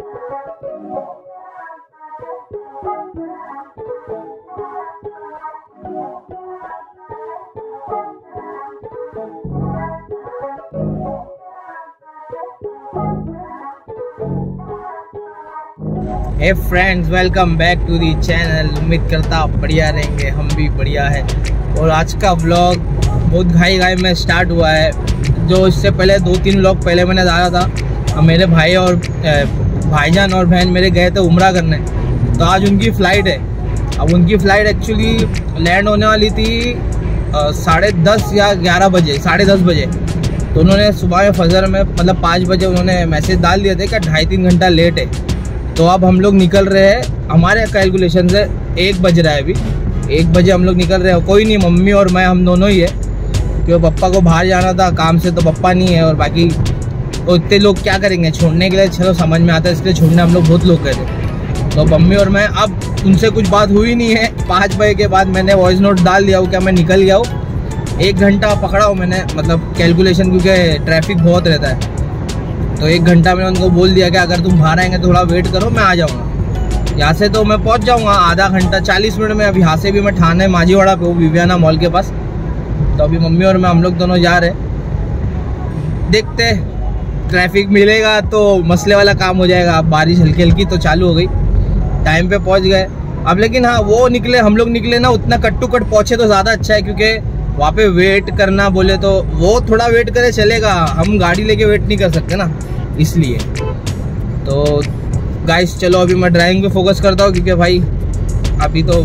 Hey friends, welcome back to the channel. उम्मीद करता आप बढ़िया रहेंगे, हम भी बढ़िया है। और आज का व्लॉग बहुत घाई में स्टार्ट हुआ है। जो इससे पहले 2-3 व्लॉग पहले मैंने डाला था, अब मेरे भाई और भाईजान और बहन मेरे गए थे उम्रा करने, तो आज उनकी फ़्लाइट है। अब उनकी फ़्लाइट एक्चुअली लैंड होने वाली थी 10:30 या 11 बजे, 10:30 बजे। तो उन्होंने सुबह में फजर में मतलब 5 बजे उन्होंने मैसेज डाल दिया था कि 2.5-3 घंटा लेट है। तो अब हम लोग निकल रहे हैं, हमारे कैलकुलेशन से 1 बज रहा है अभी, 1 बजे हम लोग निकल रहे हैं। कोई नहीं, मम्मी और मैं, हम दोनों ही है, क्योंकि पप्पा को बाहर जाना था काम से, तो पप्पा नहीं है। और बाकी तो इतने लोग क्या करेंगे छोड़ने के लिए, चलो समझ में आता है, इसलिए छोड़ने हम लोग बहुत लोग गए थे। तो मम्मी और मैं, अब उनसे कुछ बात हुई नहीं है। 5 बजे के बाद मैंने वॉइस नोट डाल दिया हूँ क्या मैं निकल गया हूँ। 1 घंटा पकड़ा हूँ मैंने, मतलब कैलकुलेशन, क्योंकि ट्रैफिक बहुत रहता है। तो 1 घंटा मैंने उनको बोल दिया कि अगर तुम बाहर आएंगे तो थोड़ा वेट करो, मैं आ जाऊँगा। यहाँ से तो मैं पहुँच जाऊँगा आधा घंटा 40 मिनट में। अब यहाँ से भी मैं ठाणे माझीवाड़ा पे हूँ, विवियाना मॉल के पास। तो अभी मम्मी और मैं हम लोग दोनों जा रहे, देखते ट्रैफिक मिलेगा तो मसले वाला काम हो जाएगा। अब बारिश हल्की हल्की तो चालू हो गई, टाइम पे पहुँच गए अब। लेकिन हाँ, वो निकले, हम लोग निकले ना, उतना कट टू कट पहुँचे तो ज़्यादा अच्छा है, क्योंकि वहाँ पे वेट करना बोले तो वो थोड़ा वेट करे चलेगा, हम गाड़ी लेके वेट नहीं कर सकते ना, इसलिए। तो गाइस चलो अभी मैं ड्राइविंग पे फोकस करता हूँ, क्योंकि भाई अभी तो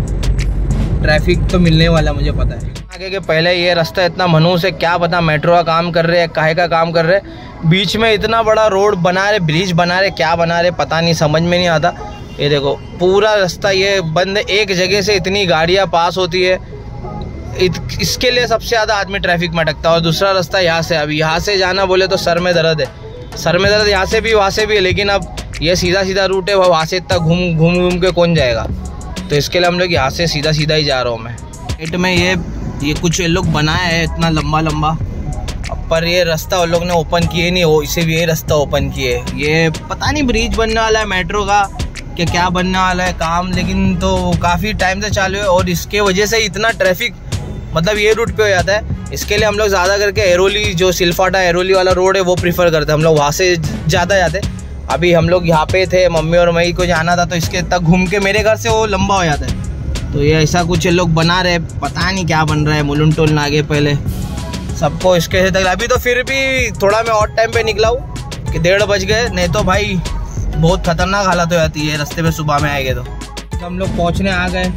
ट्रैफिक तो मिलने वाला, मुझे पता है। आगे के पहले ये रास्ता इतना मनहूस है, क्या पता मेट्रो का काम कर रहे हैं, काहे का काम कर रहे हैं। बीच में इतना बड़ा रोड बना रहे, ब्रिज बना रहे, क्या बना रहे पता नहीं, समझ में नहीं आता। ये देखो पूरा रास्ता ये बंद, एक जगह से इतनी गाड़ियाँ पास होती है, इसके लिए सबसे ज़्यादा आदमी ट्रैफिक में अटकता है। और दूसरा रास्ता यहाँ से, अभी यहाँ से जाना बोले तो सर में दर्द है, सर में दर्द यहाँ से भी वहाँ से भी है। लेकिन अब ये सीधा रूट है, वहाँ से इतना घूम के कौन जाएगा, तो इसके लिए हम लोग यहाँ से सीधा ही जा रहा हूँ मैं। साइड में ये कुछ लोग बनाया है इतना लंबा, पर ये रास्ता उन लोग ने ओपन किए नहीं, वो इसे भी ये रास्ता ओपन किए। ये पता नहीं ब्रिज बनने वाला है मेट्रो का कि क्या बनने वाला है काम, लेकिन तो काफ़ी टाइम से चालू है। और इसके वजह से इतना ट्रैफिक मतलब ये रूट पे हो जाता है। इसके लिए हम लोग ज़्यादा करके एरोली, जो सिलफाटा एरोली वाला रोड है वो प्रीफर करते हैं, हम लोग वहाँ से ज़्यादा जाते। अभी हम लोग यहाँ पे थे, मम्मी और मई को जाना था, तो इसके तक घूम के मेरे घर से वो लंबा हो जाता है। तो ये ऐसा कुछ लोग बना रहे, पता नहीं क्या बन रहा है। मुलुन टोल आगे पहले सबको इसके तक। अभी तो फिर भी थोड़ा मैं और टाइम पे निकला हूँ कि 1:30 बज गए, नहीं तो भाई बहुत खतरनाक हालत हो जाती है रास्ते में सुबह में आएंगे तो। हम लोग पहुँचने आ गए,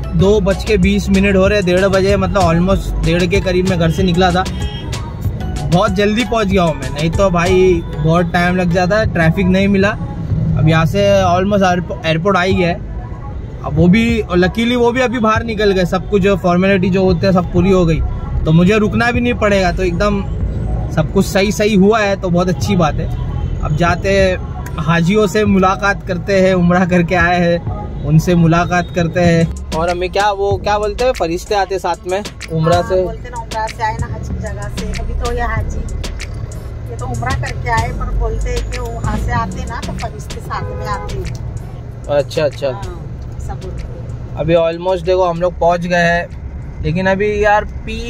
2:20 हो रहे, 1:30 बजे, मतलब ऑलमोस्ट 1:30 के करीब मैं घर से निकला था। बहुत जल्दी पहुंच गया हूँ मैं, नहीं तो भाई बहुत टाइम लग जाता है, ट्रैफिक नहीं मिला। अब यहाँ से ऑलमोस्ट एयरपोर्ट आ ही गया है। अब वो भी लकीली वो भी अभी बाहर निकल गए, सब कुछ जो फॉर्मेलिटी जो होते हैं सब पूरी हो गई, तो मुझे रुकना भी नहीं पड़ेगा। तो एकदम सब कुछ सही हुआ है, तो बहुत अच्छी बात है। अब जाते हाजियों से मुलाकात करते हैं, उम्रा करके आए हैं, उनसे मुलाकात करते हैं। और हमें क्या बोलते हैं, फरिश्ते आते साथ में उम्रा से, बोलते ना उम्रा से आए ना, हज की जगह से। अभी तो ये हाजी, ये तो उम्रा करके आए, पर बोलते हैं कि वहाँ से आते ना तो फरिश्ते साथ में आते हैं। अच्छा सब। अभी ऑलमोस्ट देखो हम लोग पहुँच गए हैं, लेकिन अभी यार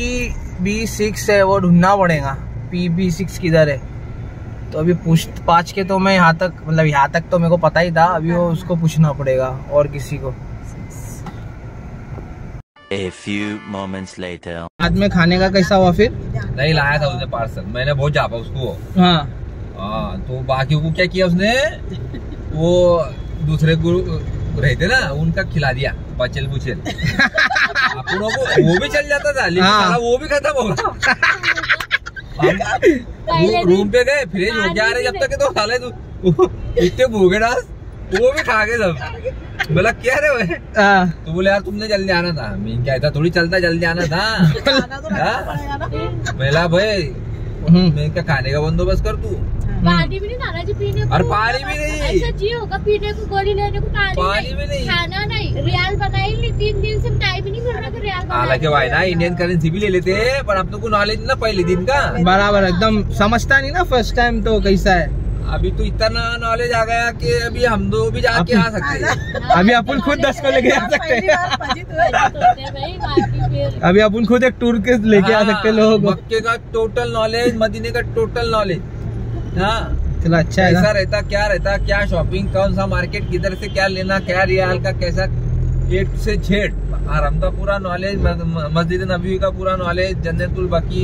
PB6 है, वो ढूंढना पड़ेगा PB6 किधर है। तो अभी पूछ के तो मैं यहाँ तक तो मेरे को पता ही था, अभी वो उसको पूछना पड़ेगा और किसी को। A few moments later. बाद में खाने का कैसा हुआ फिर? नहीं लाया था उसने पार्सल, मैंने बहुत जापा उसको। हाँ, तो बाकी को क्या किया उसने, वो दूसरे रहते ना उनका खिला दिया बचल बुचल। अपनों को वो भी चल जाता था, लेकिन वो भी खत्म हो गया। रूम पे गए, फ्रिज हो गया रहे जब तक तो साले इतने भूखे ना, वो भी खा गए सब। बोला क्या रे भाई, तो बोले यार तुमने जल्दी आना था। मैं क्या था, थोड़ी चलता जल्दी आना था। बोला भाई मैं क्या खाने का बंदोबस्त कर तू। पानी भी नहीं दादा जी पीने को, और पानी भी नहीं, ऐसा जी होगा पीने को, गोली लेने को पानी भी नहीं, खाना नहीं। रियाल बनाई नहीं, 3 दिन से टाइम ही नहीं मिल रहा रियाल। हालांकि भाई ना इंडियन करेंसी भी ले लेते हैं, पर अब तो को नॉलेज ना पहले दिन का बराबर एकदम समझता नहीं ना, फर्स्ट टाइम तो कैसा है। अभी तो इतना नॉलेज आ गया कि अभी हम दो भी जाके आ सकते हैं। अभी अपन खुद 10 को लेके आ सकते हैं। अभी अपन खुद एक टूर के लेके आ सकते हैं लोग। मक्के का टोटल नॉलेज, मदीने का टोटल नॉलेज। हाँ चलो अच्छा है। कैसा रहता क्या शॉपिंग, कौन सा मार्केट, किधर से क्या लेना, क्या रियाल का कैसा ए से जेड हरम का पूरा नॉलेज, मस्जिद नबी का पूरा नॉलेज, जन्नतुल बकी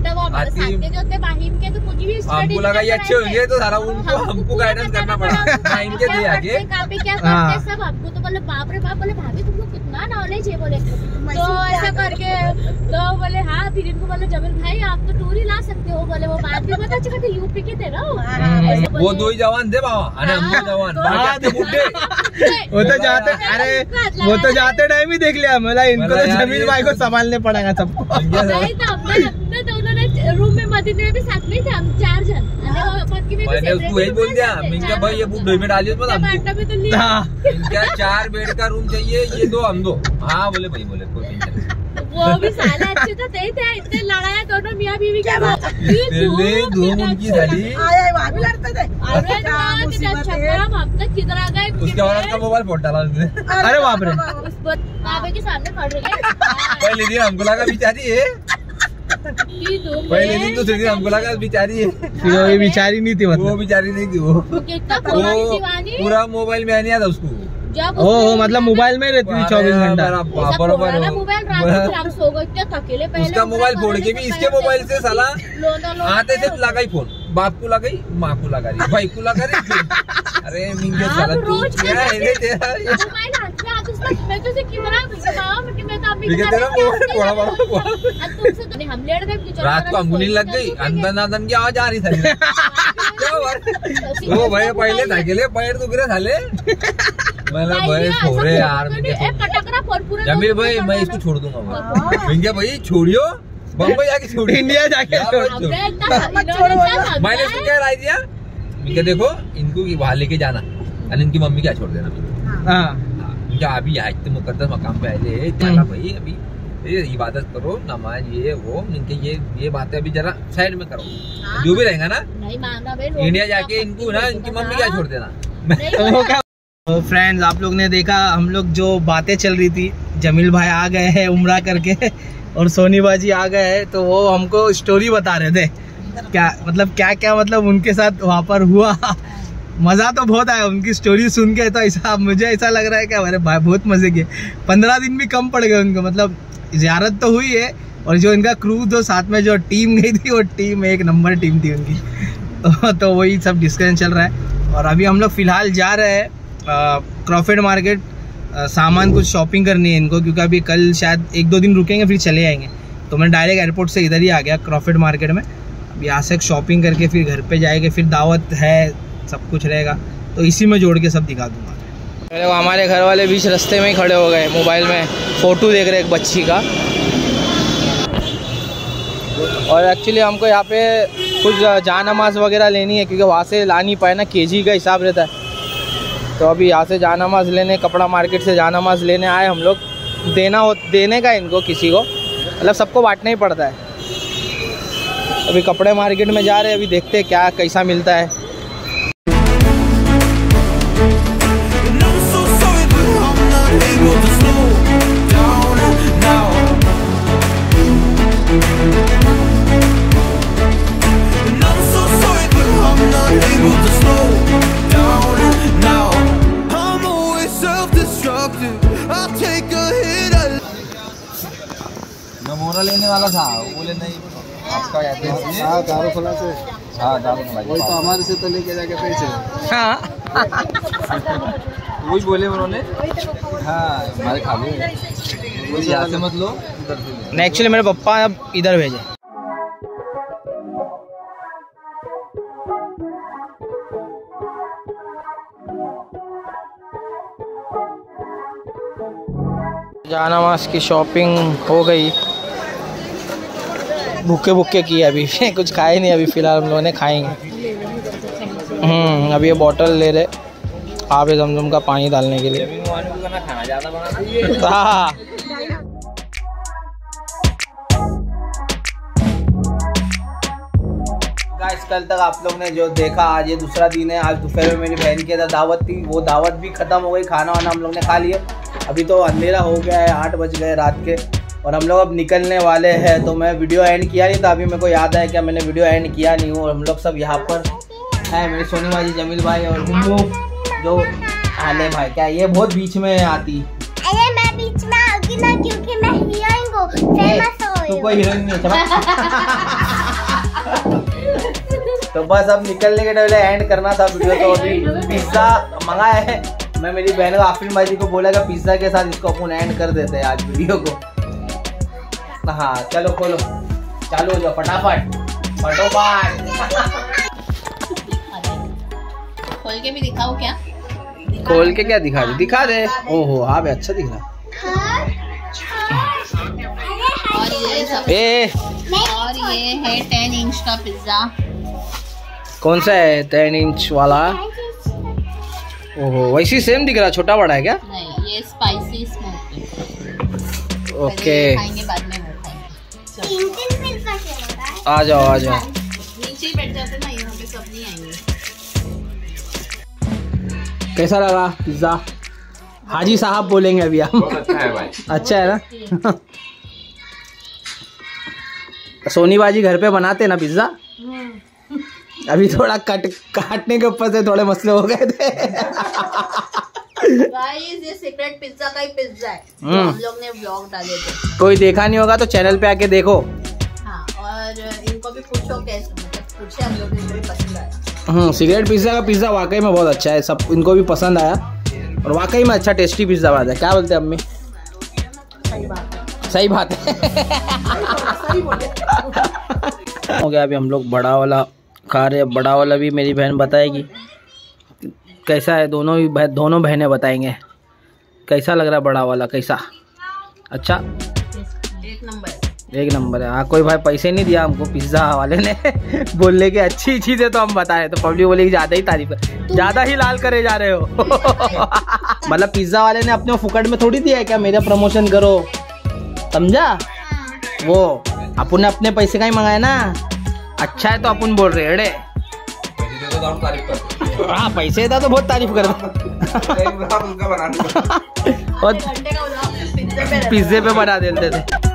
हमको लगा ये अच्छे होंगे तो सारा उनको हमको गाइडेंस करना पड़ा। इनके दिए आगे सब हमको तो बोले बाप रे बाप, बोले भाभी तुमको कितना नॉलेज है, बोले तो ऐसा करके तो बोले हाँ। फिर इनको बोले जमील भाई आप तो टूर ही ला सकते हो, बोले वो बात भी बहुत अच्छी कहते यूपी के थे ना वो दो ही जवान थे बाबा, हम जवान वो तो जाते, अरे वो तो जाते टाइम ही देख लिया मतलब इनको तो जमील भाई को संभालने पड़ेगा सबको। दोनों ने रूम में मदीने में भी साथ में थे, हम 4 जन। मैंने उसको वही बोल दिया, मैंने भाई ये बुक में डालिए इनका 4 बेड का रूम चाहिए, ये 2 हम 2। हाँ बोले भाई, बोले कोई टेंशन नहीं। वो भी साले अच्छे तो थे, इतने लड़ाया दोनों मियाँ बीवी के बाद। धूम उनकी झाली, वहाँ भी लड़ते थे। हम तक किधर आ गए, उसके औरत का मोबाइल फोड़ डाला उसने। अरे बाप रे, बाबे के सामने खड़ रही है। पहले दिन हमको लगा बेचारी है, पहले दिन दूसरे दिन हमको लगा बेचारी है, फिर वो बेचारी नहीं थी, मतलब वो बेचारी नहीं थी। वो पूरा मोबाइल में आने आता उसको। ओ मतलब मोबाइल में रहती थी 24 घंटा बराबर। मोबाइल रात को हम सो गए थकेले, पहले उसका मोबाइल फोड़ के भी इसके मोबाइल से साला आते से लगा ही फोन, बाप को लगाई, माँ को लगा रही, भाई को लगा रही। अरे मिंगे साला तू क्या है तेरा मोबाइल हाथ में आते उसका मैं तो से कितना मैं तो अभी तेरा मोबाइल थोड़ा बड़ा हम लेट गए। रात को अंगुली लग गई, अंदर नादन की आवाज आ रही थी। वो भाई पहले थकेले, पैर दुख रहे साले। मतलब भाई छोड़े यार, जमील भाई मैं इसको छोड़ दूंगा। मिंगे भाई छोड़ियो, बम्बई जाके छोड़ियो, इंडिया जाके छोड़ियो। मैंने इसको क्या राय दिया, मिंगे देखो इनको वहाँ लेके जाना और इनकी मम्मी क्या छोड़ देना। क्या अभी यहाँ इतने मुकद्दस मकाम पे आए चला भाई, अभी इबादत करो, नमाज ये वो, इनके ये बातें अभी जरा साइड में करो, जो भी रहेगा ना इंडिया जाके इनको ना इनकी मम्मी क्या छोड़ देना। तो फ्रेंड्स आप लोग ने देखा, हम लोग जो बातें चल रही थी, जमील भाई आ गए हैं उम्रा करके और सोनी बाजी आ गए हैं, तो वो हमको स्टोरी बता रहे थे क्या मतलब उनके साथ वहाँ पर हुआ। मज़ा तो बहुत आया उनकी स्टोरी सुन के, तो ऐसा मुझे ऐसा लग रहा है कि हमारे भाई बहुत मज़े किए। 15 दिन भी कम पड़ गए उनको, मतलब ज़ियारत तो हुई है और जो इनका क्रू जो साथ में जो टीम गई थी वो टीम 1 नंबर टीम थी उनकी। तो वही सब डिस्कशन चल रहा है और अभी हम लोग फ़िलहाल जा रहे हैं क्रॉफर्ड मार्केट, सामान कुछ शॉपिंग करनी है इनको, क्योंकि अभी कल शायद 1-2 दिन रुकेंगे फिर चले आएंगे। तो मैं डायरेक्ट एयरपोर्ट से इधर ही आ गया क्रॉफर्ड मार्केट में। अब यहाँ से शॉपिंग करके फिर घर पे जाएंगे, फिर दावत है, सब कुछ रहेगा, तो इसी में जोड़ के सब दिखा दूँगा। पहले वो हमारे घर वाले बीच रास्ते में ही खड़े हो गए, मोबाइल में फ़ोटो देख रहे एक बच्ची का। और एक्चुअली हमको यहाँ पे कुछ जान-नमाज़ वगैरह लेनी है, क्योंकि वहाँ से ला नहीं पाए ना, केजी का हिसाब रहता है। तो अभी यहाँ से जान-नमाज़ लेने, कपड़ा मार्केट से जान-नमाज़ लेने आए हम लोग। देने का इनको किसी को, मतलब सबको बांटना ही पड़ता है। अभी कपड़े मार्केट में जा रहे हैं, अभी देखते हैं क्या कैसा मिलता है। मोरा लेने वाला था, वो बोले नहीं आपका दारू खोला से, हाँ दारू खोला, वही तो हमारे से तो लेके जाके पैसे। हाँ वही बोले उन्होंने, हाँ हमारे खा लो, यहाँ से मत लो, उधर से। एक्चुअली मेरे पापा अब इधर भेजे। जान-नमाज़ की शॉपिंग हो गई, भूखे किए, अभी कुछ खाए नहीं, अभी फ़िलहाल हम लोगों ने खाएंगे। अभी ये बॉटल ले रहे आबे ज़मज़म का पानी डालने के लिए। हाँ गाइस कल तक आप लोग ने जो देखा, आज ये दूसरा दिन है। आज दोपहर में मेरी बहन की दावत थी, वो दावत भी ख़त्म हो गई, खाना वाना हम लोग ने खा लिया। अभी तो अंधेरा हो गया है, 8 बज गए रात के और हम लोग अब निकलने वाले हैं। तो मैं वीडियो एंड किया नहीं था, अभी मेरे को याद आया कि मैंने वीडियो एंड किया नहीं हूँ। हम लोग सब यहाँ पर है, मेरी सोनी बाजी, जमील भाई और गुम्मू जो आले भाई। क्या ये बहुत बीच में आती? अरे मैं बीच में आऊंगी ना, क्योंकि मैं हीरोइन हूँ, फेमस हूँ। तू कोई हीरोइन नहीं है। तो बस अब निकलने के पहले एंड करना था वीडियो। तो अभी पिज्ज़ा मंगाया है, मैं मेरी बहन को आफरीन बाजी को बोला कि पिज्ज़ा के साथ इसको अपन एंड कर देते हैं आज वीडियो को। हाँ चलो खोलो, चालू हो जाओ फटाफट फटोफट। खोल के भी दिखाओ क्या? खोल के क्या दिखा दे? दिखा दे। ओहो हाँ भाई अच्छा दिख रहा और ये सब और ये है 10 इंच का पिज्जा। कौन सा है 10 इंच वाला? ओहो वैसी सेम दिख रहा, छोटा बड़ा है क्या? नहीं ये स्पाइसी स्मोक। ओके खाएंगे बाद में वो खाएंगे। 3 पिज्जा क्या? आ जाओ आ जाओ, नीचे ही बैठ जाते ना, यहाँ पे सब नहीं आएंगे। कैसा लगा पिज्जा? हाजी साहब बोलेंगे अभी आप। बहुत अच्छा है भाई। अच्छा है ना? सोनी बाजी घर पे बनाते ना पिज्जा? अभी थोड़ा काटने के ऊपर से थोड़े मसले हो गए थे। गाइस ये सीक्रेट पिज्जा का ही पिज्जा है, हम लोग ने व्लॉग डाले थे। कोई देखा नहीं होगा तो चैनल पे आके देखो। हाँ और इनको भी पूछो कैसे, मतलब पूछे हम लोग, इनको भी पसंद आया। सिगरेट पिज्जा का पिज्जा वाकई में बहुत अच्छा है, सब इनको भी पसंद आया और वाकई में अच्छा टेस्टी पिज्जा बात है। क्या बोलते हैं अम्मी? सही बात है। हो गया, अभी हम लोग बड़ा वाला खा रहे हैं। बड़ा वाला भी मेरी बहन बताएगी कैसा है, दोनों बहनें बताएंगे कैसा लग रहा है बड़ा वाला। कैसा? अच्छा एक नंबर है। हाँ कोई भाई पैसे नहीं दिया हमको पिज्जा वाले ने। बोलने के अच्छी चीजें तो हम बताए तो पब्लिक बोलेगी ज्यादा ही तारीफ है, ज्यादा ही लाल करे जा रहे हो। मतलब पिज्जा वाले ने अपने फुकट में थोड़ी दिया है क्या मेरा प्रमोशन करो, समझा? वो अपन ने अपने पैसे का ही मंगाया ना। अच्छा है तो अपन बोल रहे अड़े हाँ पैसे था तो बहुत तारीफ कर और पिज्जे पे बना देते थे।